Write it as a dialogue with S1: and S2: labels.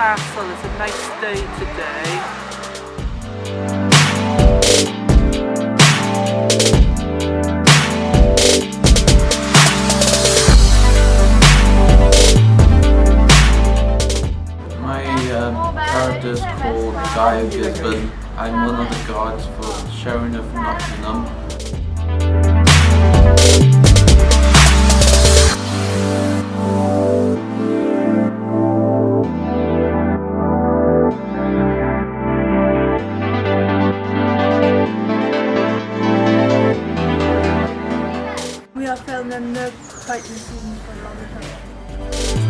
S1: Castle. It's a nice day today.
S2: My character is called Carew. I'm one of the guards for Sheriff of Nottingham.
S3: We are filming the fighting scenes for a long time.